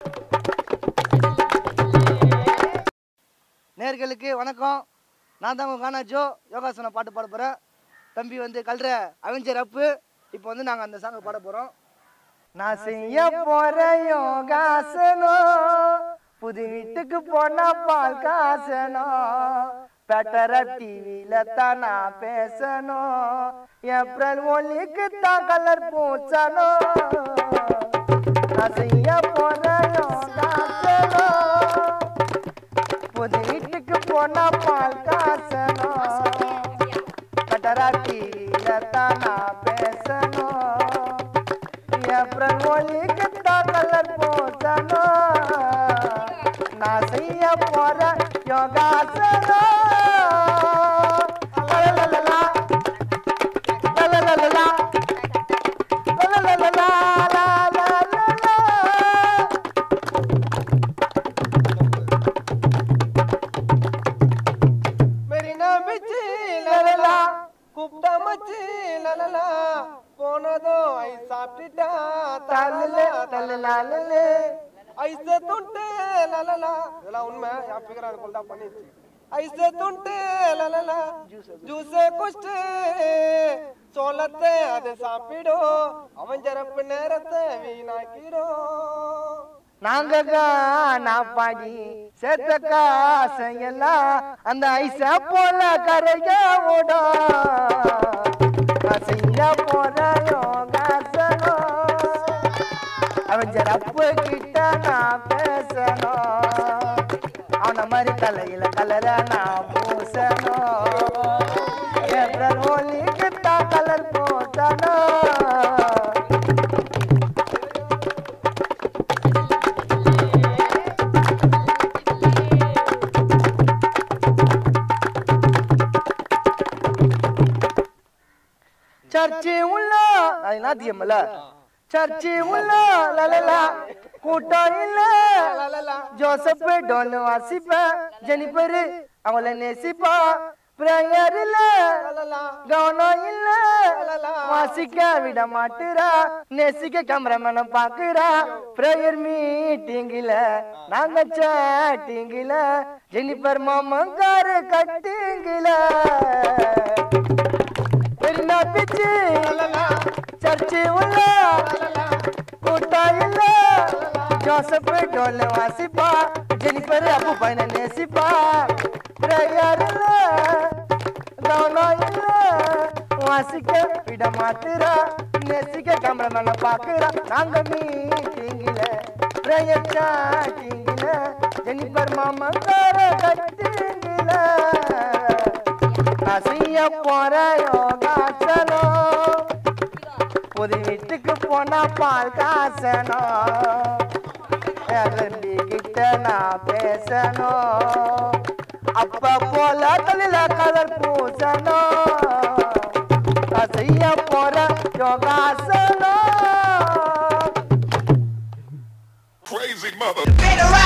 நேர்களுக்கு வணக்கம். நான் தான் கானா ஜோ யோகாசனம் பாட்டு பாட போகிறேன். தம்பி வந்து கல்ற அவெஞ்சர் அப்பு. இப்போ வந்து நாங்கள் அந்த சாங்கை பாட போகிறோம். நான் செய்ய போகிற யோகாசனம் புது வீட்டுக்கு போனா பால் காசனம். பெட்டர டிவியில தான் நான் பேசணும். ஏப்ரல் ஒலிக்கு தான் கலர் பூச்சணும். நான் செய்ய போகிற யோகாசனம் புது வீட்டுக்கு போனா பால் காசனம். பெட்டர டிவியில தான் நான் பேசணும். ஏப்ரல் ஒலிக்கு தான் கலர் பூச்சணும். நான் செய்ய போற யோகாசனம் கூப்பிட்டா மச்சி லலலா போனதோ ஐ சாப்பிட்டா தலலே தலலாலே ஐசே துண்டே லலலா. இதெல்லாம் உண்மை. என் ஃபிகர் அது கொண்டா பண்ணிச்சு. ஐசே துண்டே லலலா ஜூஸே குஷ்டே சோளத்தை அதை சாப்பிடும். அவன் ஜரப்பு நேரத்தை வீணாக்கிடும். நாங்க நான் பாடி சேர்த்த காசையெல்லாம் அந்த ஐசா போல கரைய ஓடும். செய்ய போற யோகாசனம் அவன் ஜரப்பு கிட்ட நான் பேசணும். அவன மாதிரி தலையில கலர நான் பூசணும். ஏப்ரல் ஒலிக்கு தான் கலர் போட்டணும். சர்ச்சி உள்ள நாத்தியம்ல சர்ச்சி உள்ள லலலா கூட்டம் இல்ல ஜோசப் டோன் வாசிப்ப ஜெனிபர் அவங்கள நேசிப்பா. பிரேயர் இல்ல கவனம் இல்ல வாசிக்க விட மாட்டுறா. நேசிக்க கேமராமேன பாக்குறா. பிரேயர் மீட்டிங்ல நாங்க சாட்டிங்ல ஜெனிபர் மாமங்காரு கட்டிங்ல பிச்சு சர்ச்சி உள்ள கூட்டா இல்ல ஜோசப் டோல் வாசிப்பா. ஜெனிபர் அப்பு பையன நேசிப்பா. பிரேயர் இல்ல கவனம் இல்ல வாசிக்க விட மாட்டுறா. நேசிக்க கேமராமேன பாக்குறா. நாங்க மீட்டிங்ல பிரேயர் சாட்டிங்ல ஜெனிபர் மாமங்கார கட்டிங்ல நான் செய்ய போற யோகாசனம் புது வீட்டுக்கு போனா பால் காசனம். கிட்ட நான் பேசணும். அப்ப போல தலையில கலர் பூசணும். நான் செய்ய போற யோகாசனம். Crazy mother.